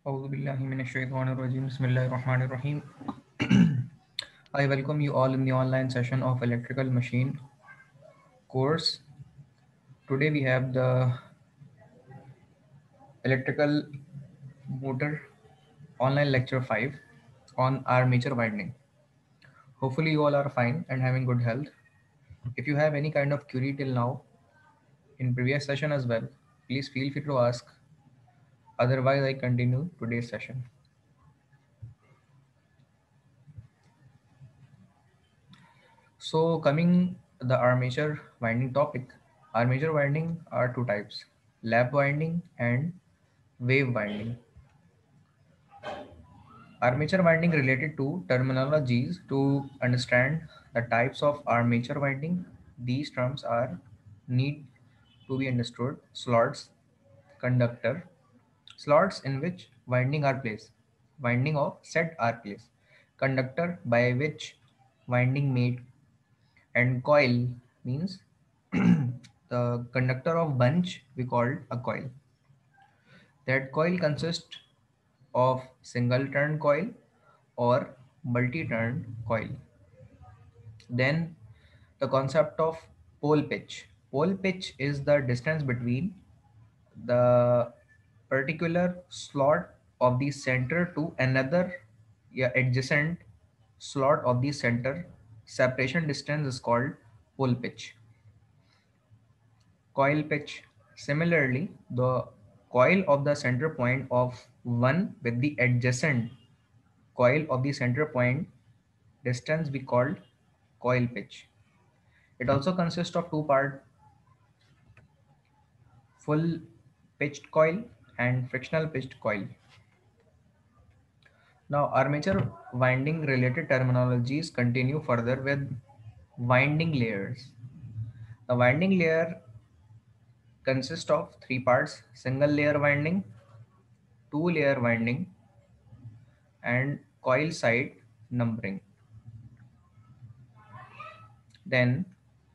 أعوذ بالله من الشيطان الرجيم. بسم الله الرحمن الرحيم. I welcome you all in the online session of electrical machine course. Today we have the electrical motor online lecture 5 on armature winding. Hopefully you all are fine and having good health. If you have any kind of query till now in previous session as well, please feel free to ask. Otherwise I continue today's session. So coming the armature winding topic, armature winding are two types, lap winding and wave winding. Armature winding related to terminologies to understand the types of armature winding. These terms are need to be understood. Slots, conductor, slots in which winding are placed, winding of set are placed, conductor by which winding made, and coil means the conductor of bunch we called a coil. That coil consists of single turn coil or multi turn coil. Then the concept of pole pitch. Pole pitch is the distance between the particular slot of the center to another, yeah, adjacent slot of the center. Separation distance is called pole pitch. Coil pitch. Similarly, the coil of the center point of one with the adjacent coil of the center point distance we called coil pitch. It also consists of two parts, full pitched coil and frictional pitched coil. Now armature winding related terminologies continue further with winding layers. The winding layer consists of three parts, single layer winding, two layer winding, and coil side numbering. Then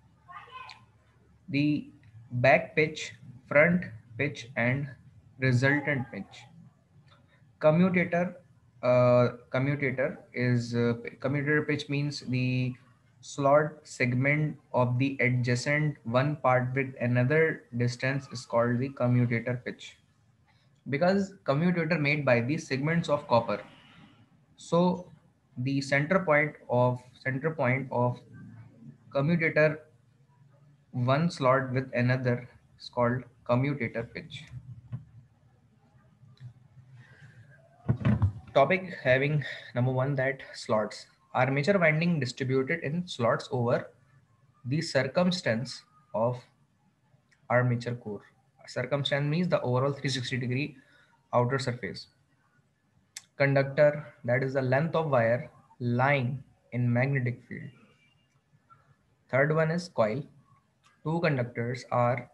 the back pitch, front pitch, and resultant pitch. Commutator, commutator pitch means the slot segment of the adjacent one part with another distance is called the commutator pitch. Because commutator made by the segments of copper, so the center point of commutator one slot with another is called commutator pitch. Topic having number one, that slots. Armature winding distributed in slots over the circumstance of armature core. Circumstance means the overall 360-degree outer surface. Conductor, that is the length of wire lying in magnetic field. Third one is coil. Two conductors are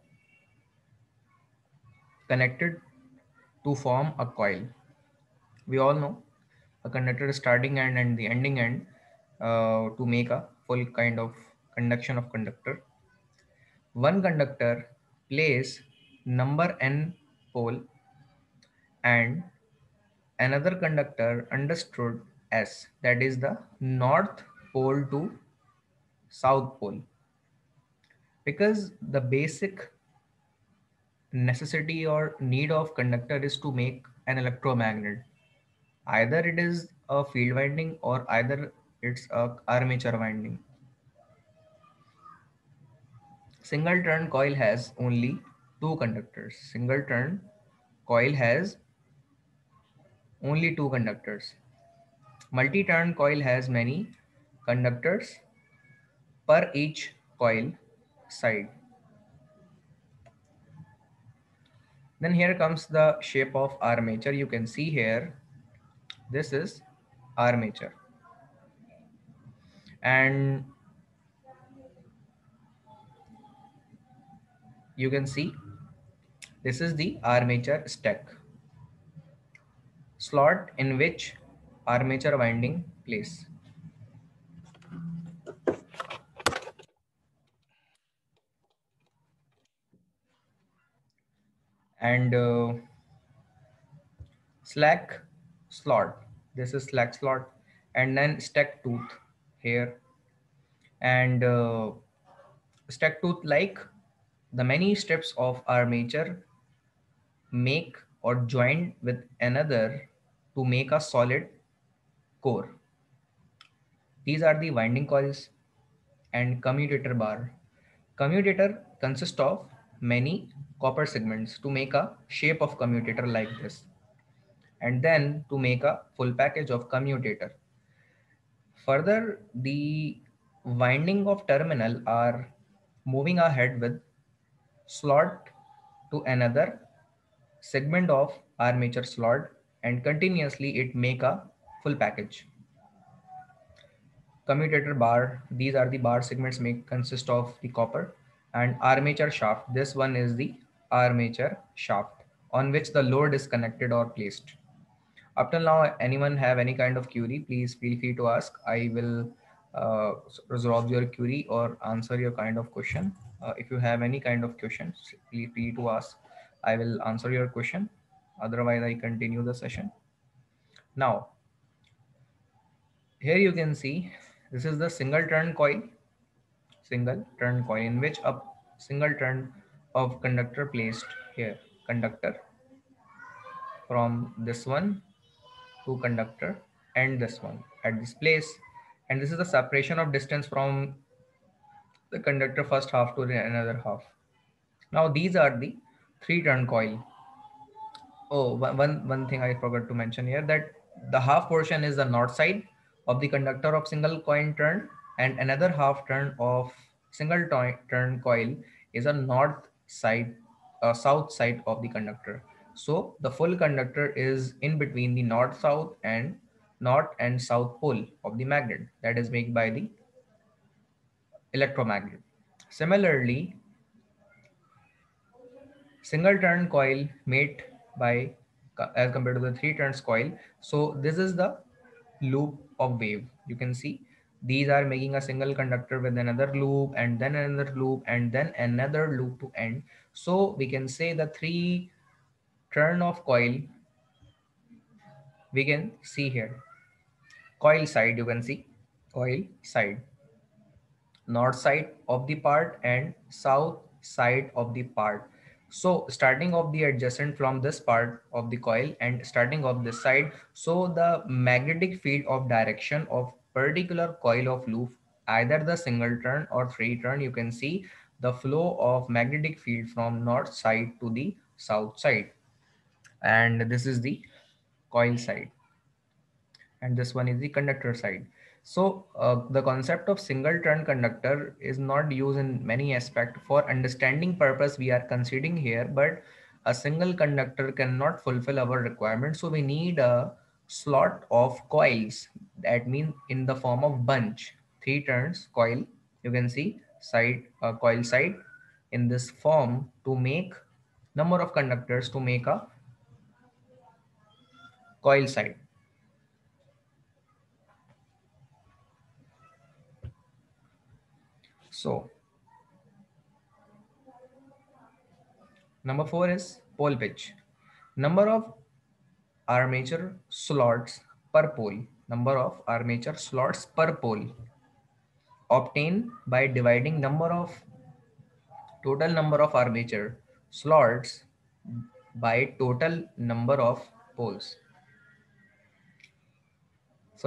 connected to form a coil. We all know a conductor starting end and the ending end to make a full kind of conduction of conductor. One conductor plays number n pole and another conductor understood as, that is the north pole to south pole, because the basic necessity or need of conductor is to make an electromagnet. Either it is a field winding or either it's a armature winding. Single turn coil has only two conductors. Single turn coil has only two conductors. Multi-turn coil has many conductors per each coil side. Then here comes the shape of armature. You can see here, this is armature. And you can see this is the armature stack, slot in which armature winding place. And slack slot. This is slack slot, and then stack tooth here, and stack tooth like the many strips of armature make or join with another to make a solid core. These are the winding coils and commutator bar. Commutator consists of many copper segments to make a shape of commutator like this, and then to make a full package of commutator. Further, the winding of terminal are moving ahead with slot to another segment of armature slot, and continuously it make a full package. Commutator bar, these are the bar segments make consist of the copper, and armature shaft. This one is the armature shaft on which the load is connected or placed. Up till now, anyone have any kind of query, please feel free to ask. I will resolve your query or answer your kind of question. If you have any kind of questions, feel free to ask. I will answer your question. Otherwise, I continue the session. Now, here you can see this is the single turn coil in which a single turn of conductor placed here. Conductor from this one to conductor and this one at this place, and this is the separation of distance from the conductor first half to the another half. Now these are the three turn coil. Oh, one thing I forgot to mention here, that the half portion is the north side of the conductor of single coil turn, and another half turn of turn coil is a north side, south side of the conductor. So the full conductor is in between the north and south pole of the magnet that is made by the electromagnet. Similarly, single turn coil made by as compared to the three turns coil. So this is the loop of wave. You can see these are making a single conductor with another loop and then another loop and then another loop to end. So we can say the three turn of coil we can see here. Coil side, you can see coil side, north side of the part and south side of the part. So starting of the adjacent from this part of the coil and starting of this side, so the magnetic field of direction of particular coil of loop, either the single turn or three turn, you can see the flow of magnetic field from north side to the south side, and this is the coil side, and this one is the conductor side. So the concept of single turn conductor is not used in many aspects. For understanding purpose we are considering here, but a single conductor cannot fulfill our requirement, so we need a slot of coils, that means in the form of bunch, three turns coil, you can see side, coil side in this form to make number of conductors to make a coil side. So number 4 is pole pitch. Number of armature slots per pole. Number of armature slots per pole obtained by dividing total number of armature slots by total number of poles. So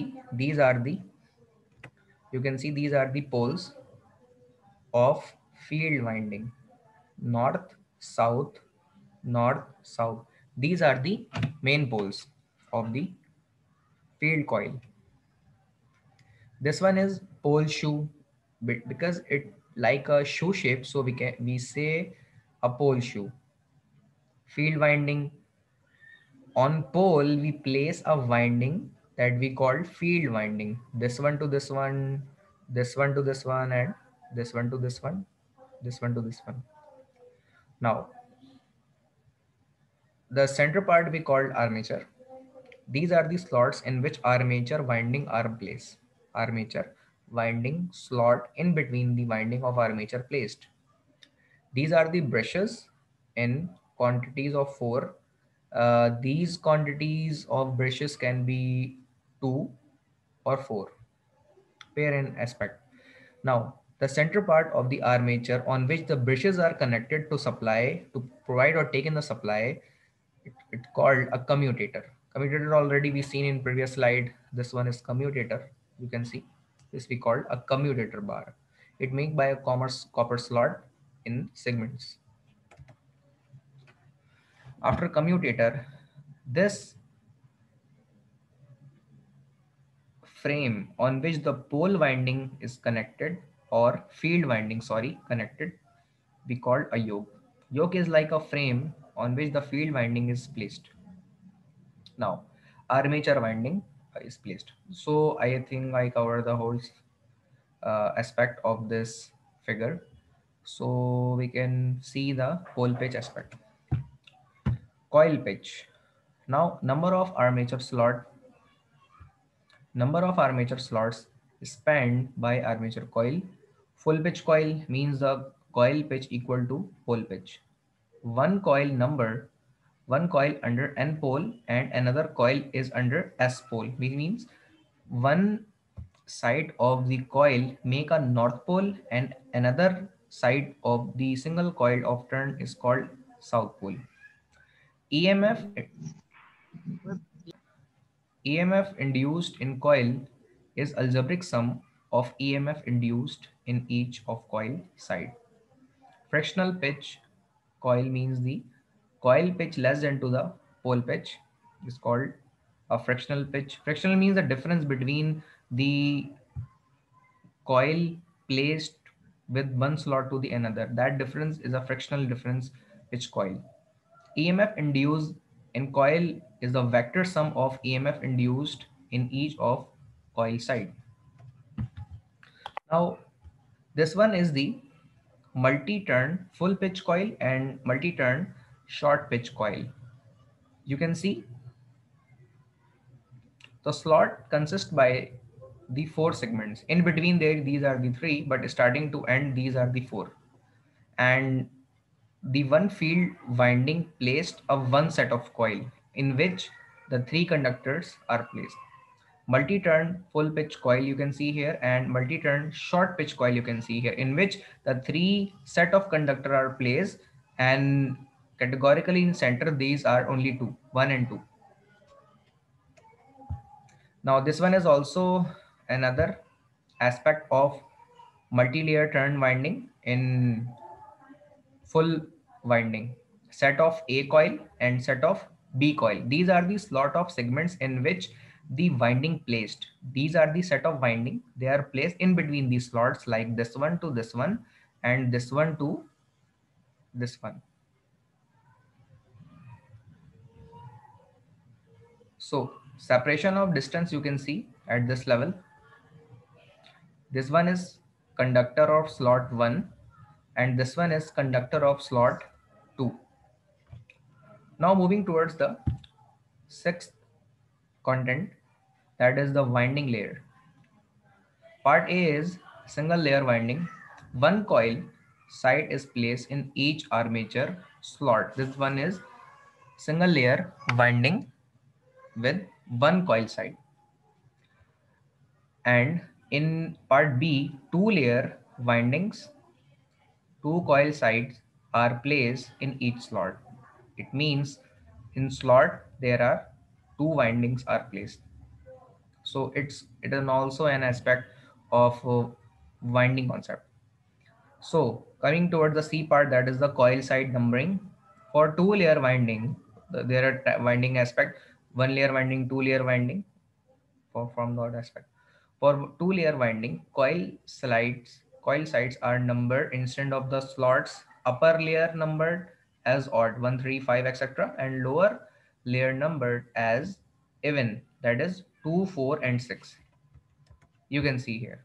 these are the poles of field winding. North, south, north, south. These are the main poles of the field coil. This one is pole shoe because it like a shoe shape, so we say a pole shoe. Field winding, on pole we place a winding that we call field winding. This one to this one, this one to this one, and this one to this one, this one to this one. Now the center part we called armature. These are the slots in which armature winding are placed. Armature winding slot in between the winding of armature placed. These are the brushes in quantities of 4 These quantities of brushes can be 2 or 4 pair in aspect. Now, the center part of the armature on which the brushes are connected to supply, to provide or take in the supply, it called a commutator. Commutator already we seen in previous slide. This one is commutator. You can see this we called a commutator bar. It made by a copper slot in segments. After commutator, this frame on which the pole winding is connected or field winding, sorry, connected, we called a yoke. Yoke is like a frame on which the field winding is placed. Now, armature winding is placed. So I think I covered the whole aspect of this figure. So we can see the pole pitch aspect. Coil pitch. Now, number of armature slots spanned by armature coil. Full pitch coil means the coil pitch equal to pole pitch. One coil number, one coil under N pole and another coil is under S pole, which means one side of the coil make a north pole and another side of the single coil of turn is called south pole. EMF EMF induced in coil is algebraic sum of EMF induced in each of coil side. Fractional pitch coil means the coil pitch less than to the pole pitch is called a fractional pitch. Fractional means the difference between the coil placed with one slot to the another. That difference is a fractional difference pitch coil. EMF induced in coil is the vector sum of EMF induced in each of coil side. Now, this one is the multi-turn full pitch coil and multi-turn short pitch coil. You can see the slot consists by the 4 segments. In between there, these are the 3, but starting to end, these are the 4. And the one field winding placed a one set of coil in which the 3 conductors are placed. Multi-turn full pitch coil you can see here and multi-turn short pitch coil you can see here, in which the 3 set of conductor are placed and categorically in center these are only 2, 1 and 2. Now this one is also another aspect of multi-layer turn winding in full winding. Set of A coil and set of B coil. These are the slot of segments in which the winding placed. These are the set of winding. They are placed in between these slots like this one to this one and this one to this one. So separation of distance you can see at this level. This one is conductor of slot 1 and this one is conductor of slot 2. Now moving towards the sixth content, that is the winding layer. Part A is single layer winding. One coil side is placed in each armature slot. This one is single layer winding with one coil side. And in part B, two layer windings, two coil sides are placed in each slot. It means in slot there are two windings are placed. So it is also an aspect of winding concept. So coming towards the C part, that is the coil side numbering. For two layer winding, there are winding aspect, one layer winding, two layer winding for from that aspect. For two layer winding, coil sides are numbered instead of the slots. Upper layer numbered as odd 1, 3, 5, etc. and lower layer numbered as even, that is 2, 4 and 6. You can see here.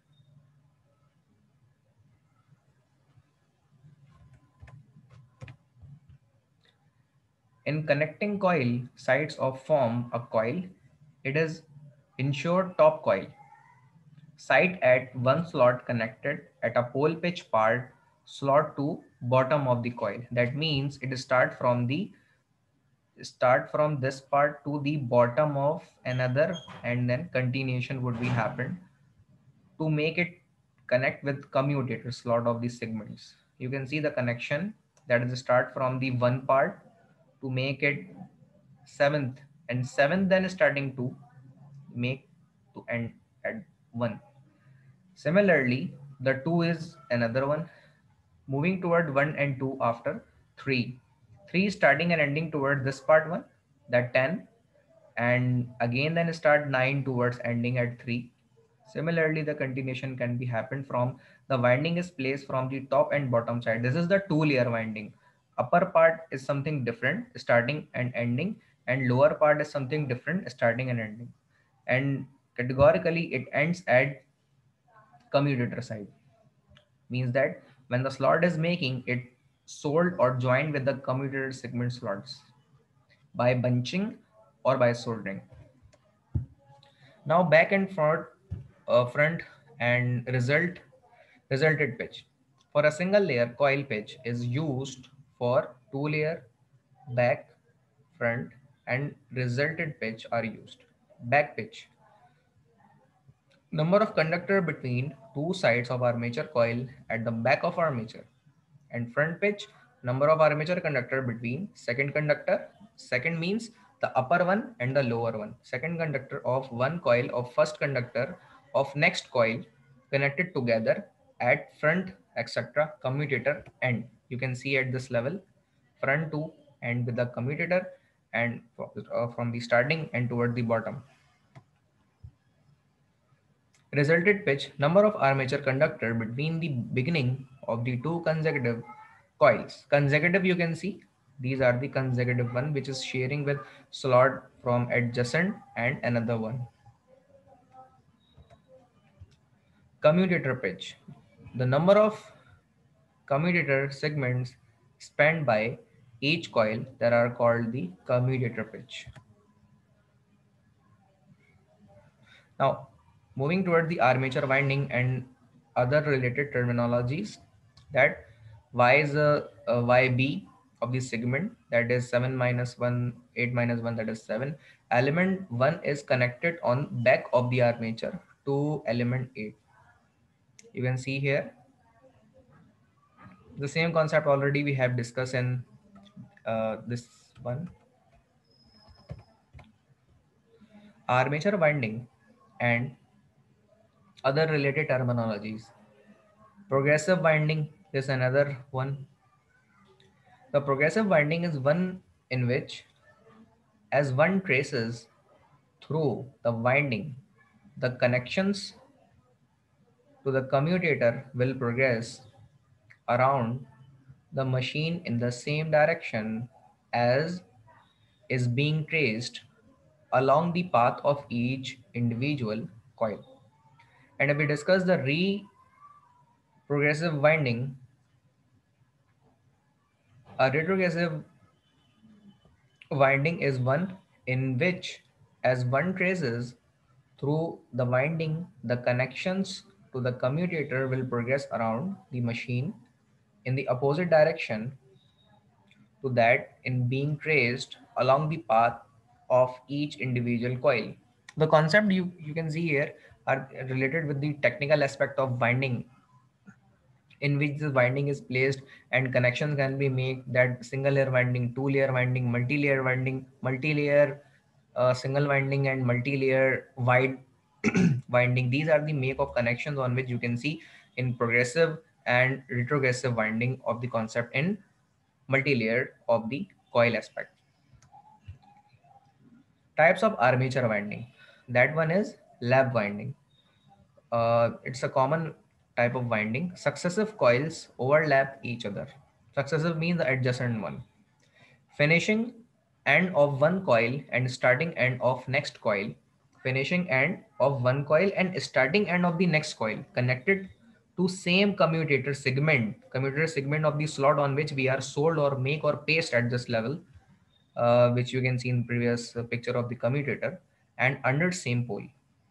In connecting coil sides of form a coil, it is ensured top coil side at one slot connected at a pole pitch part slot to bottom of the coil. That means it start from the start from this part to the bottom of another, and then continuation would be happened to make it connect with commutator slot of the segments. You can see the connection, that is start from the one part to make it seventh, and seventh then starting to make to end at one. Similarly, the two is another one, moving toward one and two after three. Three starting and ending toward this part one, that 10, and again then start 9 towards ending at 3. Similarly, the continuation can be happened from the winding is placed from the top and bottom side. This is the two layer winding. Upper part is something different starting and ending, and lower part is something different starting and ending. And categorically it ends at commutator side, means that when the slot is making it sold or joined with the commutator segment slots by bunching or by soldering. Now back and forth, front and resulted pitch. For a single layer, coil pitch is used for two layer, back, front, and resulted pitch are used. Back pitch. Number of conductor between two sides of armature coil at the back of armature. And front pitch, number of armature conductor between second conductor. Second means the upper one and the lower one. Second conductor of one coil of first conductor of next coil connected together at front, etc. commutator end. You can see at this level front to end with the commutator, and from the starting and toward the bottom. Resulted pitch, number of armature conductor between the beginning of the two consecutive coils. Consecutive, you can see these are the consecutive one which is sharing with slot from adjacent and another one. Commutator pitch, the number of commutator segments spanned by each coil that are called the commutator pitch. Now, moving toward the armature winding and other related terminologies, that Y is a YB of the segment, that is 7 minus 1, 8 minus 1, that is 7. Element 1 is connected on back of the armature to element 8. You can see here the same concept already we have discussed in this one. Armature winding and other related terminologies. Progressive winding is another one. The progressive winding is one in which, as one traces through the winding, the connections to the commutator will progress around the machine in the same direction as is being traced along the path of each individual coil. And if we discuss the progressive winding, a retrogressive winding is one in which, as one traces through the winding, the connections to the commutator will progress around the machine in the opposite direction to that in being traced along the path of each individual coil. The concept you can see here are related with the technical aspect of winding, in which the winding is placed and connections can be made, that single layer winding, two layer winding, multi-layer winding, multi-layer single winding, and multi-layer wide winding. These are the make of connections on which you can see in progressive and retrogressive winding of the concept in multi-layer of the coil aspect. Types of armature winding. That one is lap winding. It's a common type of winding. Successive coils overlap each other. Successive means the adjacent one. Finishing end of one coil and starting end of next coil. Finishing end of one coil and starting end of the next coil connected to same commutator segment of the slot on which we are sold or make or paste at this level, which you can see in previous picture of the commutator, and under same pole.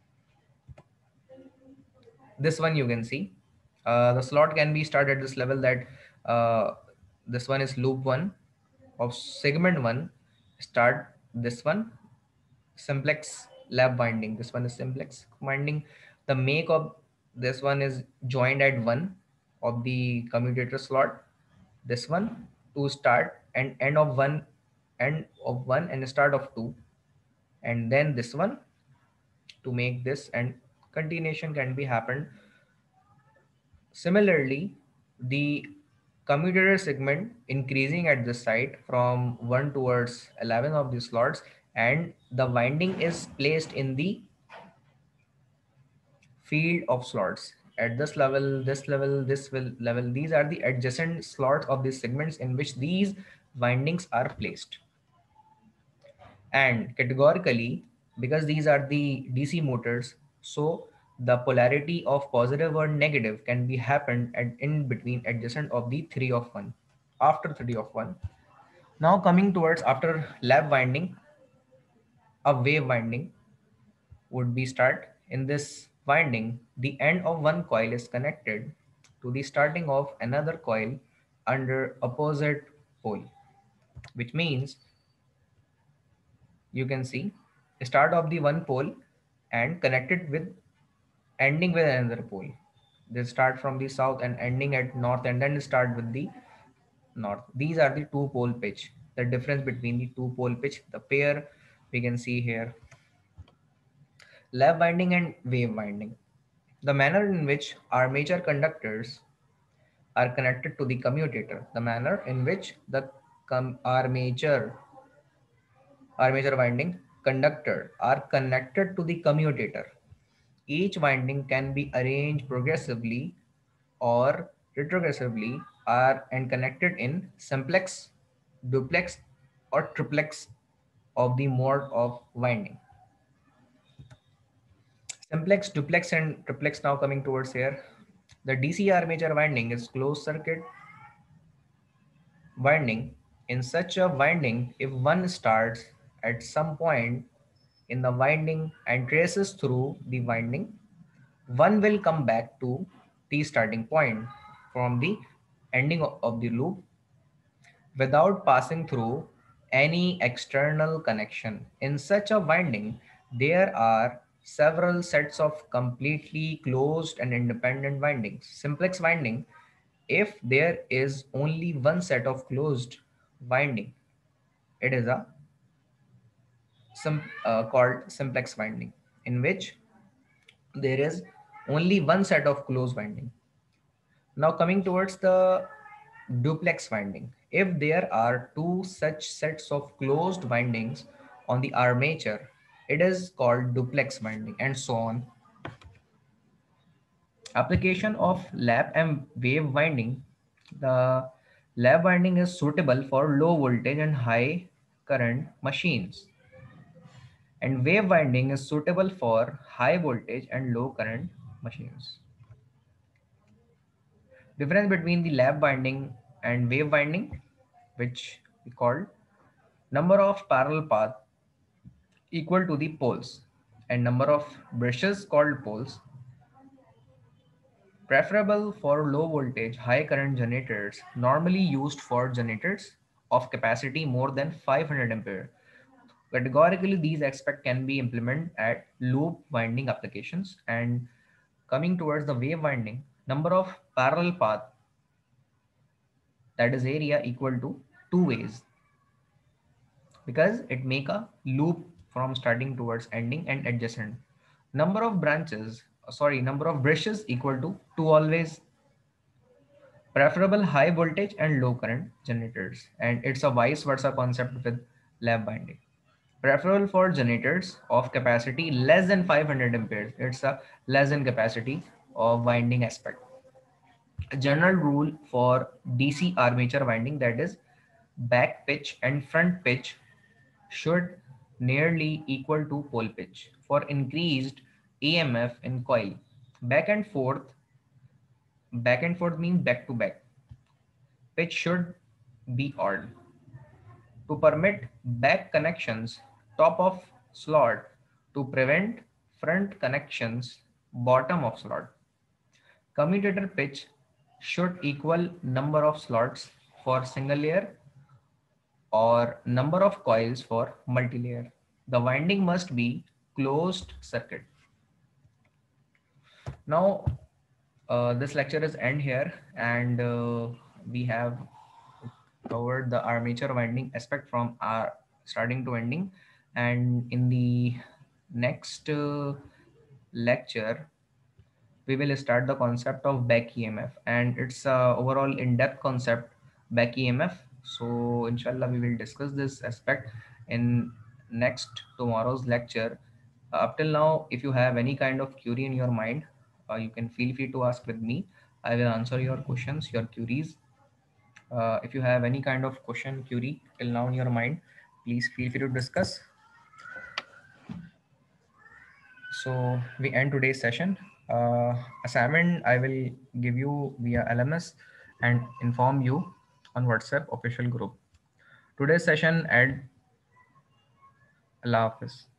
This one you can see the slot can be started at this level, that this one is loop 1 of segment 1 start this one, simplex lap winding. This one is simplex winding. The make of this one is joined at one of the commutator slot. This one to start and end of one and start of two, and then this one to make this, and continuation can be happened. Similarly, the commutator segment increasing at this side from 1 towards 11 of the slots, and the winding is placed in the field of slots at this level, this level, level. These are the adjacent slots of these segments in which these windings are placed. And categorically, because these are the DC motors, so the polarity of positive or negative can be happened at in between adjacent of the 3 of 1, after 3 of 1. Now coming towards after lap winding, a wave winding would be start. In this winding, the end of one coil is connected to the starting of another coil under opposite pole, which means you can see start of the one pole and connected with ending with another pole. They start from the south and ending at north, and then start with the north. These are the two pole pitch. The difference between the two pole pitch, the pair we can see here. Lap winding and wave winding. The manner in which armature conductors are connected to the commutator. The manner in which the armature winding conductor are connected to the commutator. Each winding can be arranged progressively or retrogressively are and connected in simplex, duplex, or triplex of the mode of winding. Simplex, duplex, and triplex now coming towards here. The DC armature winding is closed circuit winding. In such a winding, if one starts at some point in the winding and traces through the winding, one will come back to the starting point from the ending of the loop without passing through any external connection. In such a winding, there are several sets of completely closed and independent windings. Simplex winding, if there is only one set of closed winding, it is a called simplex winding, in which there is only one set of closed winding. Now coming towards the duplex winding. If there are two such sets of closed windings on the armature, it is called duplex winding, and so on. Application of lap and wave winding. The lap winding is suitable for low voltage and high current machines, and wave winding is suitable for high voltage and low current machines. Difference between the lap winding and wave winding, which we call number of parallel path equal to the poles, and number of brushes called poles, preferable for low voltage high current generators, normally used for generators of capacity more than 500 ampere. Categorically, these aspects can be implemented at loop winding applications. And coming towards the wave winding, number of parallel path, that is area, equal to two ways, because it make a loop from starting towards ending and adjacent. Number of branches, number of brushes equal to two always. Preferable high voltage and low current generators, and it's a vice versa concept with lap binding. Preferable for generators of capacity less than 500 amperes. It's a less than capacity of winding aspect. A general rule for DC armature winding, that is back pitch and front pitch should nearly equal to pole pitch for increased AMF in coil. Back and forth, back and forth means back to back. Pitch should be odd. To permit back connections top of slot, to prevent front connections bottom of slot. Commutator pitch should equal number of slots for single layer or number of coils for multilayer. The winding must be closed circuit. Now, this lecture is end here, and we have covered the armature winding aspect from our starting to ending. And in the next lecture, we will start the concept of back EMF, and it's a overall in-depth concept, back EMF. So inshallah we will discuss this aspect in next tomorrow's lecture. Up till now, if you have any kind of query in your mind, you can feel free to ask with me. I will answer your questions, your queries. If you have any kind of question, query till now in your mind, please feel free to discuss. So we end today's session. Assignment I will give you via LMS and inform you on WhatsApp official group. Today's session at Allah Hafiz.